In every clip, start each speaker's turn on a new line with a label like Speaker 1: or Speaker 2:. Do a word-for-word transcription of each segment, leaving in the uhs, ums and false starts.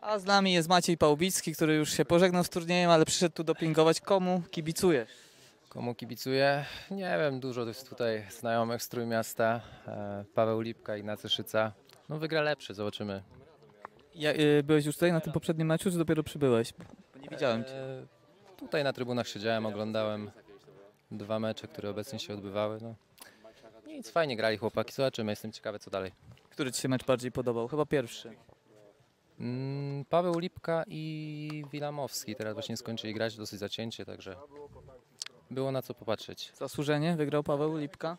Speaker 1: A z nami jest Maciej Pałbicki, który już się pożegnał z turniejem, ale przyszedł tu dopingować. Komu kibicujesz?
Speaker 2: Komu kibicuję? Nie wiem, dużo jest tutaj znajomych z Trójmiasta. E, Paweł Lipka, Ignacy Szyca. No wygra lepszy, zobaczymy.
Speaker 1: Ja, y, byłeś już tutaj na tym poprzednim meczu, czy dopiero przybyłeś? Bo nie widziałem cię.
Speaker 2: E, Tutaj na trybunach siedziałem, oglądałem dwa mecze, które obecnie się odbywały. No. Nic, fajnie grali chłopaki, zobaczymy, jestem ciekawy co dalej.
Speaker 1: Który ci się mecz bardziej podobał? Chyba pierwszy.
Speaker 2: Mm, Paweł Lipka i Wilamowski teraz właśnie skończyli grać, dosyć zacięcie, także było na co popatrzeć.
Speaker 1: Zasłużenie wygrał Paweł Lipka.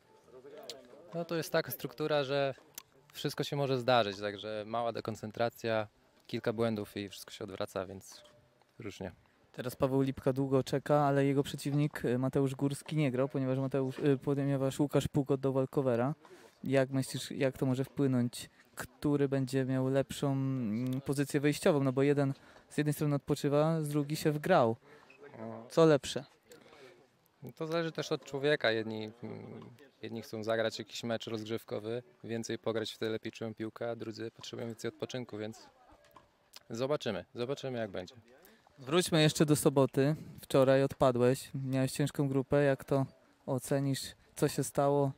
Speaker 2: No to jest taka struktura, że wszystko się może zdarzyć, także mała dekoncentracja, kilka błędów i wszystko się odwraca, więc różnie.
Speaker 1: Teraz Paweł Lipka długo czeka, ale jego przeciwnik y, Mateusz Górski nie grał, ponieważ, Mateusz, y, ponieważ Łukasz Puk oddał walkowera. Jak myślisz, jak to może wpłynąć? Który będzie miał lepszą mm, pozycję wyjściową? No bo jeden z jednej strony odpoczywa, z drugiej się wgrał. Co lepsze?
Speaker 2: To zależy też od człowieka. Jedni, mm, jedni chcą zagrać jakiś mecz rozgrzewkowy, więcej pograć, wtedy lepiej czują piłkę, a drudzy potrzebują więcej odpoczynku, więc zobaczymy, zobaczymy jak będzie.
Speaker 1: Wróćmy jeszcze do soboty. Wczoraj odpadłeś, miałeś ciężką grupę. Jak to ocenisz? Co się stało?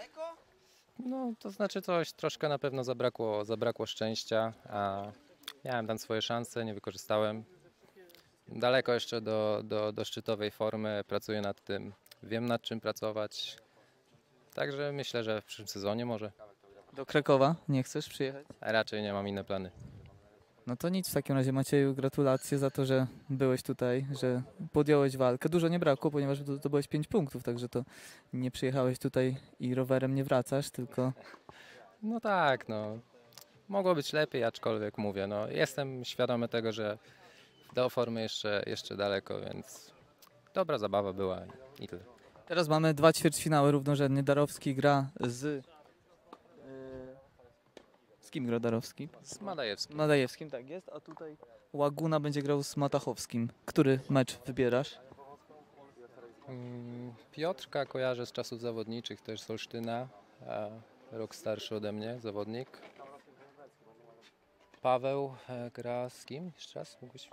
Speaker 2: No to znaczy coś, troszkę na pewno zabrakło, zabrakło szczęścia, a miałem tam swoje szanse, nie wykorzystałem. Daleko jeszcze do, do, do szczytowej formy, pracuję nad tym, wiem nad czym pracować, także myślę, że w przyszłym sezonie może,
Speaker 1: Do Krakowa nie chcesz przyjechać?
Speaker 2: a raczej nie mam inne plany.
Speaker 1: No to nic, w takim razie Macieju, gratulacje za to, że byłeś tutaj, że podjąłeś walkę. Dużo nie brakło, ponieważ to, to byłeś pięć punktów, także to nie przyjechałeś tutaj i rowerem nie wracasz, tylko
Speaker 2: No tak, no. Mogło być lepiej, aczkolwiek mówię, no jestem świadomy tego, że do formy jeszcze, jeszcze daleko, więc dobra zabawa była i tyle.
Speaker 1: teraz mamy dwa ćwierćfinały równorzędnie. Darowski gra z... yy, Z kim gra Darowski?
Speaker 2: Z Madajewskim.
Speaker 1: Madajewskim, tak jest, a tutaj Łaguna będzie grał z Matachowskim. Który mecz wybierasz?
Speaker 2: Mm, Piotrka kojarzę z czasów zawodniczych, też z Olsztyna, a rok starszy ode mnie, zawodnik. Paweł e, gra z kim? Jeszcze raz? Mógłbyś?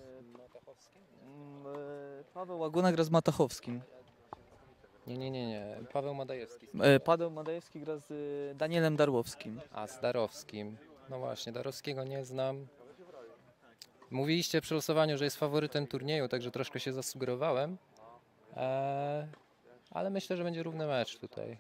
Speaker 1: Mm, e, Paweł Łaguna gra z Matachowskim.
Speaker 2: Nie, nie, nie, nie. Paweł Madajewski.
Speaker 1: E, Paweł Madajewski gra z e, Danielem Darłowskim.
Speaker 2: A z Darowskim. No właśnie, Darowskiego nie znam. Mówiliście przy losowaniu, że jest faworytem turnieju, także troszkę się zasugerowałem. Eee, ale myślę, że będzie równy mecz tutaj.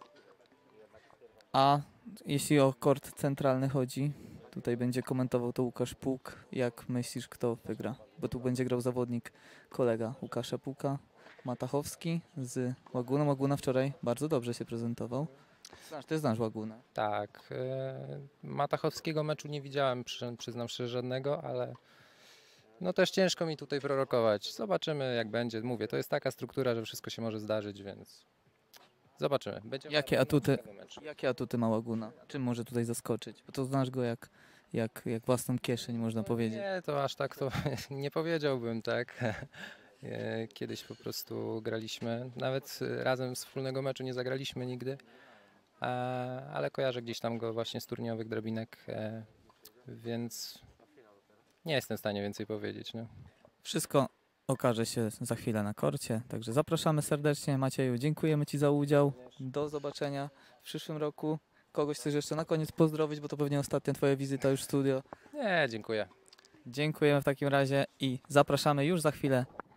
Speaker 1: A jeśli o kort centralny chodzi, tutaj będzie komentował to Łukasz Puk. Jak myślisz, kto wygra? Bo tu będzie grał zawodnik, kolega Łukasza Puka, Matachowski z Łaguną. Łaguna wczoraj bardzo dobrze się prezentował. Znasz, ty znasz Łagunę.
Speaker 2: Tak, e, Matachowskiego meczu nie widziałem, przy, przyznam szczerze, żadnego, ale no też ciężko mi tutaj prorokować. Zobaczymy jak będzie. Mówię, to jest taka struktura, że wszystko się może zdarzyć, więc zobaczymy. Będzie
Speaker 1: Jakie atuty, jakie atuty ma Łaguna? Czym może tutaj zaskoczyć? Bo to znasz go jak, jak, jak własną kieszeń, można powiedzieć.
Speaker 2: Nie, to aż tak to nie powiedziałbym, tak. E, Kiedyś po prostu graliśmy, nawet razem z wspólnego meczu nie zagraliśmy nigdy, e, ale kojarzę gdzieś tam go właśnie z turniejowych drobinek, e, więc nie jestem w stanie więcej powiedzieć. No.
Speaker 1: Wszystko okaże się za chwilę na korcie, także zapraszamy serdecznie. Macieju, dziękujemy Ci za udział. Do zobaczenia w przyszłym roku. Kogoś chcesz jeszcze na koniec pozdrowić, bo to pewnie ostatnia Twoja wizyta już w studio.
Speaker 2: Nie, dziękuję.
Speaker 1: Dziękujemy w takim razie i zapraszamy już za chwilę